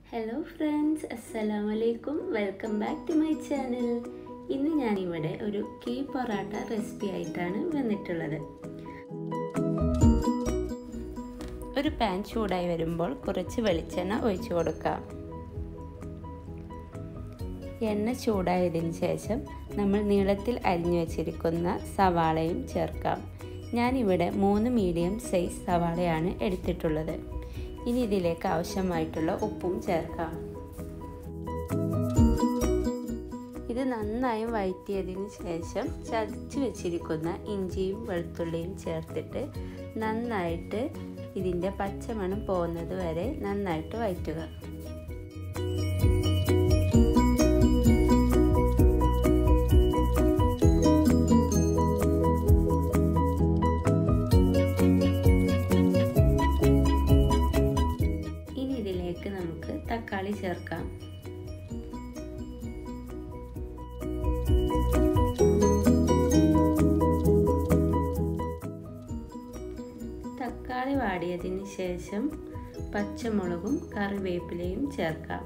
Hello friends, assalamu alaikum. Welcome back to my channel. ഇന്ന് ഞാൻ ഇവിടെ ഒരു കീ പൊറാട്ട റെസിപ്പി ആയിട്ടാണ് വന്നിട്ടുള്ളത്. ഒരു പാൻ ചൂടായി വരുമ്പോൾ കുറച്ച് വെളിച്ചെണ്ണ ഒഴിച്ചു കൊടുക്കാം. എണ്ണ ചൂടായതിനു ശേഷം നമ്മൾ നീളത്തിൽ അരിഞ്ഞു വെച്ചിരിക്കുന്ന സവാളയും ചേർക്കാം. ഞാൻ ഇവിടെ 3 മീഡിയം സൈസ് സവാളയാണ് എടുത്തിട്ടുള്ളത്. ഇനി ഇതിലേക്ക് ആവശ്യമായിട്ടുള്ള ഉപ്പും ചേർക്കാം. ഇത് നന്നായി വഴറ്റിയതിന് ശേഷം ചതച്ച് വെച്ചിരിക്കുന്ന ഇഞ്ചിയും വെളുത്തുള്ളിയും ചേർത്തിട്ട് നന്നായിട്ട് ഇതിൻ്റെ പച്ചമണം പോകുന്നത് വരെ നന്നായിട്ട് വഴറ്റുക. നമുക്ക് തക്കാളി ചേർക്കാം. തക്കാളി വാടിയതിന് ശേഷം പച്ചമുളകും കറിവേപ്പിലയും ചേർക്കാം.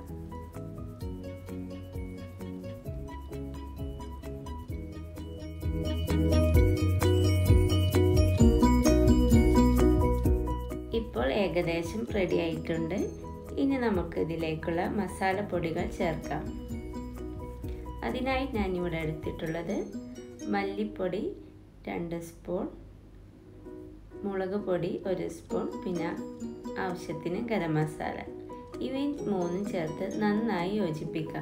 ഇപ്പോൾ ഏകദേശം റെഡി ആയിട്ടുണ്ട്. ഇനി നമുക്ക് ഇതിലേക്കുള്ള മസാലപ്പൊടികൾ ചേർക്കാം. അതിനായി ഞാൻ ഇവിടെ എടുത്തിട്ടുള്ളത് മല്ലിപ്പൊടി 2 സ്പൂൺ, മുളക് പൊടി 1 സ്പൂൺ, പിന്നെ ആവശ്യത്തിന് ഗരം മസാല. ഇവ 3 ചേർത്ത് നന്നായി യോജിപ്പിക്കാം.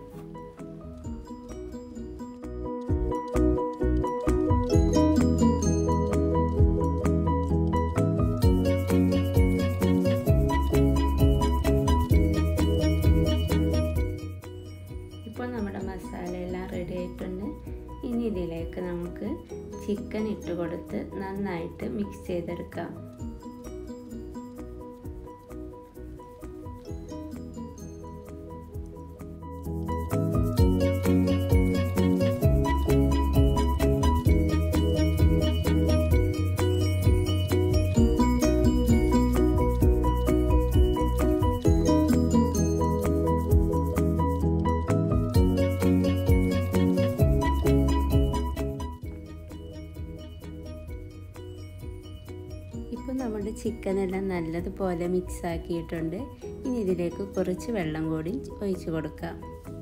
ഇപ്പോൾ നമ്മുടെ മസാല എല്ലാം റെഡി ആയിട്ടുണ്ട്. ഇനി ഇതിലേക്ക് നമുക്ക് ചിക്കൻ ഇട്ട് കൊടുത്ത് നന്നായിട്ട് മിക്സ് ചെയ്തെടുക്കാം. ഇപ്പോൾ നമ്മുടെ ചിക്കൻ എല്ലാം നല്ലതുപോലെ മിക്സ് ആക്കിയിട്ടുണ്ട്. ഇനി ഇതിലേക്ക് കുറച്ച് വെള്ളം കൂടി ഒഴിച്ചു കൊടുക്കാം.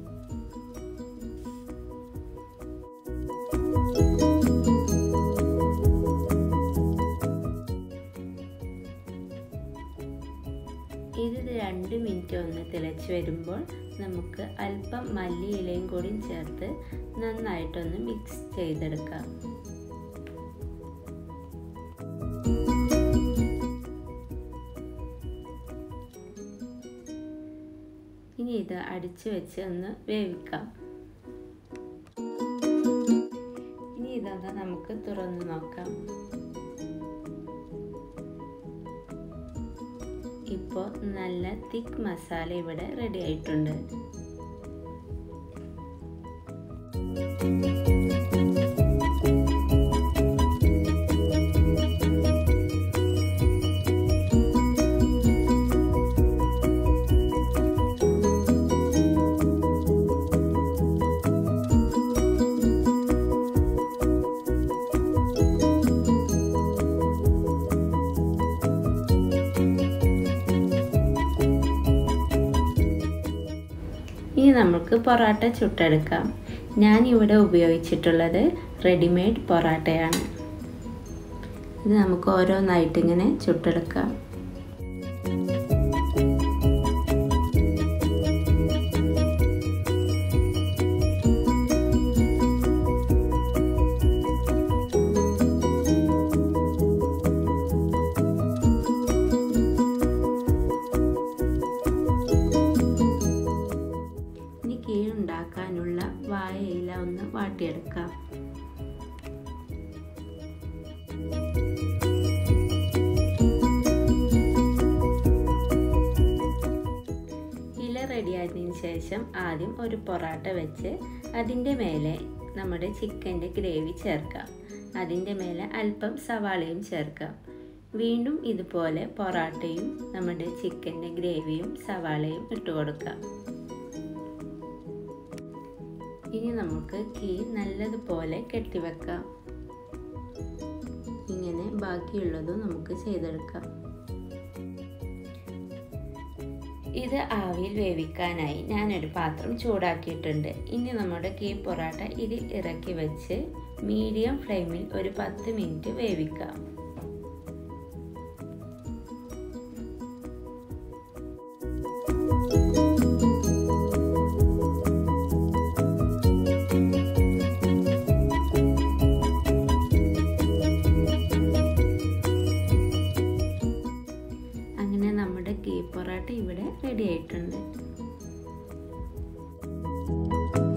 ഇത് 2 മിനിറ്റ് ഒന്ന് തിളച്ച് വരുമ്പോൾ നമുക്ക് അല്പം മല്ലിയിലയും കൂടി ചേർത്ത് നന്നായിട്ടൊന്ന് മിക്സ് ചെയ്തെടുക്കാം. ഇനി ഇത് അടിച്ചു വെച്ച് ഒന്ന് വേവിക്കാം. ഇനി ഇതൊന്ന് നമുക്ക് തുറന്നു നോക്കാം. ഇപ്പോൾ നല്ല തിക്ക് മസാല ഇവിടെ റെഡി ആയിട്ടുണ്ട്. ഇനി നമുക്ക് പൊറാട്ട ചുട്ടെടുക്കാം. ഞാൻ ഇവിടെ ഉപയോഗിച്ചിട്ടുള്ളത് റെഡിമെയ്ഡ് പൊറാട്ടയാണ്. ഇത് നമുക്ക് ഓരോന്നായിട്ട് ഇങ്ങനെ ചുട്ടെടുക്കാം. ഉണ്ടാക്കാനുള്ള വാഴയില ഒന്ന് വാട്ടിയെടുക്കാം. ഇല റെഡിയായതിനു ശേഷം ആദ്യം ഒരു പൊറാട്ട വെച്ച് അതിൻ്റെ മേലെ നമ്മുടെ ചിക്കൻ്റെ ഗ്രേവി ചേർക്കാം. അതിൻ്റെ മേലെ അല്പം സവാളയും ചേർക്കാം. വീണ്ടും ഇതുപോലെ പൊറാട്ടയും നമ്മുടെ ചിക്കൻ്റെ ഗ്രേവിയും സവാളയും ഇട്ട് കൊടുക്കാം. ഇനി നമുക്ക് ഗീ നല്ലതുപോലെ കെട്ടിവെക്കാം. ഇങ്ങനെ ബാക്കിയുള്ളതും നമുക്ക് ചെയ്തെടുക്കാം. ഇത് ആവിയിൽ വേവിക്കാനായി ഞാനൊരു പാത്രം ചൂടാക്കിയിട്ടുണ്ട്. ഇനി നമ്മുടെ ഗീ പൊറാട്ട ഇതിൽ ഇറക്കി വെച്ച് മീഡിയം ഫ്ലെയിമിൽ ഒരു 10 മിനിറ്റ് വേവിക്കാം. അങ്ങനെ നമ്മുടെ ഗീ പൊറാട്ട ഇവിടെ റെഡി ആയിട്ടുണ്ട്.